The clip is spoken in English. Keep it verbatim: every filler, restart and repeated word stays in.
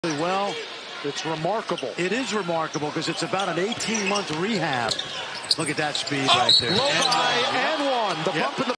Well, it's remarkable. It is remarkable because it's about an eighteen month rehab. Look at that speed oh, right there. Low by and one. The yep. bump in the